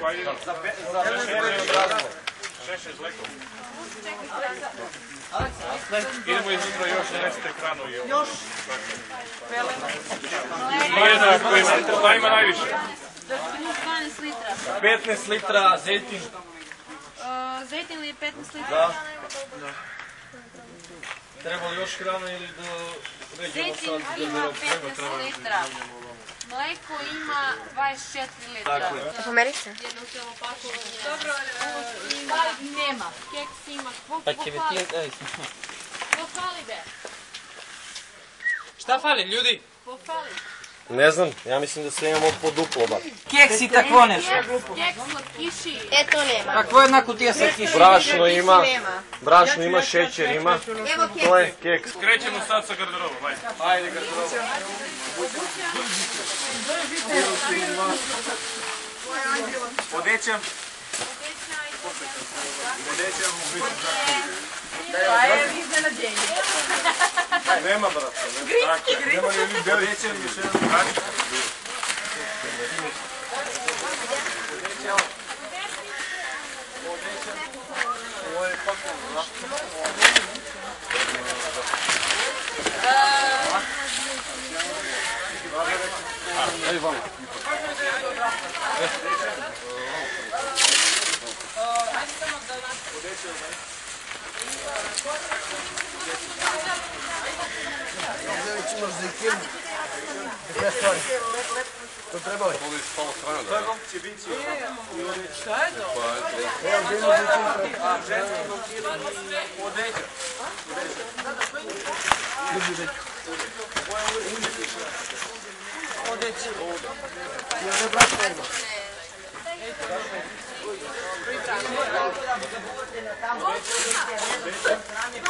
Šešće s lekom. Idemo iznutra još, nesete hranu i ovo. Još? Pelena. Ima najviše. 12 litra. 15 litra zejtin. Zejtin li je 15 litra? Da. Treba li još hrana ili da ređemo sad? Zejtin ima 15 litra. Mleko ima 24 litra. Tako je. Pomerice. Jedno samo pakovanje. Dobro, nema. Keks ima. Pohvali be. Šta fali, ljudi? Pohvali. Ne znam, ja mislim da sve imamo po duplo bar. Keksi tako nešto. Keks slatkiši. To nema. Kakvo je jedna kutija slatkiša? Brašno ima, šećer ima. To je keks. Krećemo sad sa garderobom, ajde. Ajde garderoba. Odećem. Nema brata. Nema li mi beli. Odećem još jedan brašno. Ovo je pakovno. Ajde vamo. To treba li? Šta je to?